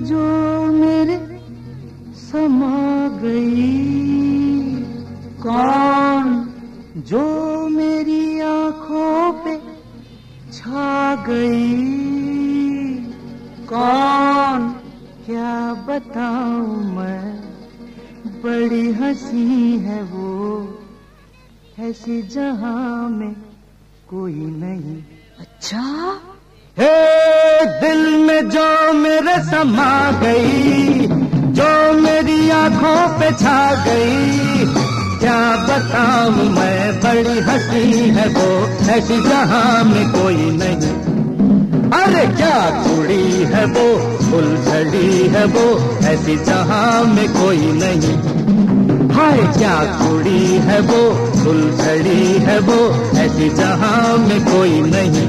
जो मेरे समा गई, कौन जो मेरी आंखों पे छा गई, कौन क्या बताऊं मैं, बड़ी हंसी है वो, ऐसी जहां में कोई नहीं। अच्छा, हे दिल में जो मेरे समा गई, जो मेरी आंखों पे छा गई, क्या बताऊं मैं, बड़ी हंसी है वो, ऐसी जहां में कोई नहीं। अरे क्या कुड़ी है वो, फुलझड़ी है वो, ऐसी जहां में कोई नहीं। हाय क्या कुड़ी है वो, फुलझड़ी है वो, ऐसी जहां में कोई नहीं।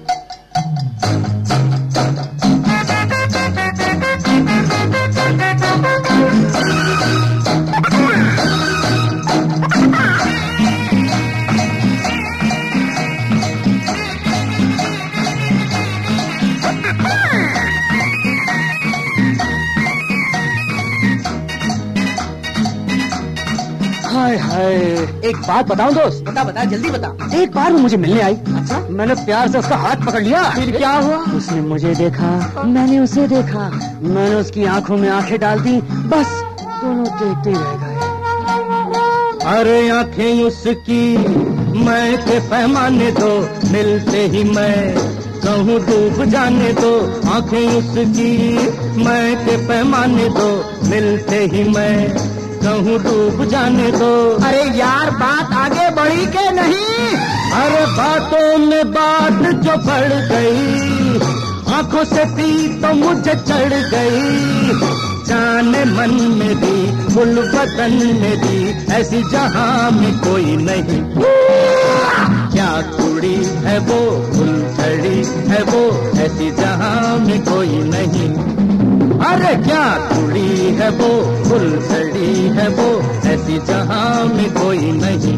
हाय हाय, एक बात बताऊं दोस्त? बता बता, जल्दी बता। एक बार वो मुझे मिलने आई। अच्छा? मैंने प्यार से उसका हाथ पकड़ लिया। फिर क्या हुआ? उसने मुझे देखा, मैंने उसे देखा, मैंने उसकी आंखों में आंखें डाल दी, बस दोनों देखते ही रह गए। अरे आंखें उसकी मैं के पैमाने दो, मिलते ही मैं कहूँ डूब जाने दो। आंखें उसकी मैं के पैमाने दो, मिलते ही मैं कहूँ डूब जाने दो। अरे यार, बात आगे बढ़ी के नहीं? अरे बातों में बात जो बढ़ गई, आंखों से पी तो मुझे चढ़ गई। जाने मन में भी, फुल बदन में भी, ऐसी जहां में कोई नहीं। क्या कुड़ी है वो, फुलझड़ी है वो, ऐसी जहां में कोई नहीं। अरे क्या कुड़ी है वो, फुलझड़ी है वो, ऐसी जहां में कोई नहीं।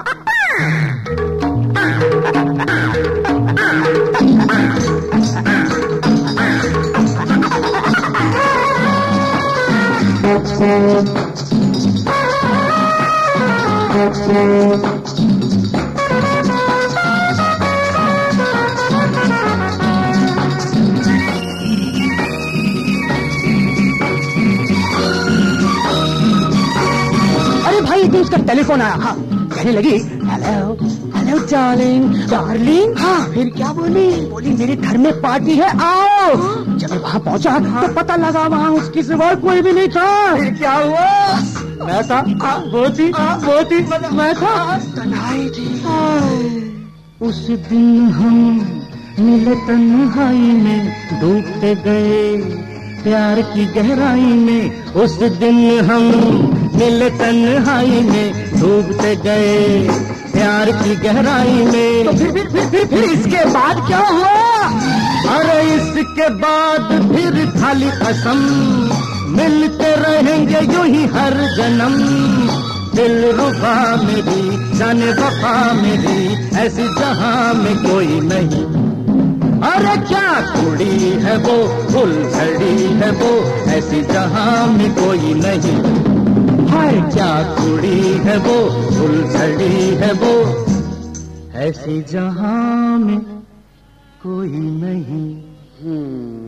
उसका टेलीफोन आया। हाँ, कहने लगी हेलो हेलो डार्लिंग। डार्लिंग? हाँ। फिर क्या बोली? बोली मेरे घर में पार्टी है, आओ। जब मैं वहाँ पहुँचा तो पता लगा वहाँ उसकी सिवा कोई भी नहीं था। फिर क्या हुआ? मैं था, वो थी, मैं था, तन्हाई थी। उस दिन हम मिले तन्हाई में, डूबते गए प्यार की गहराई में। उस दिन हम मिले तन्हाई में, डूबते गए प्यार की गहराई में। तो फिर इसके बाद क्या हुआ? अरे इसके बाद फिर खाली कसम, मिलते रहेंगे यूं ही हर जन्म। दिल रुबा मेरी, जाने वफा मेरी, ऐसी जहां में कोई नहीं। अरे क्या कुड़ी है वो, फुलझड़ी है वो, ऐसी जहां में कोई नहीं। हाय क्या कुड़ी है वो, फुलझड़ी है वो, ऐसी जहां में कोई नहीं।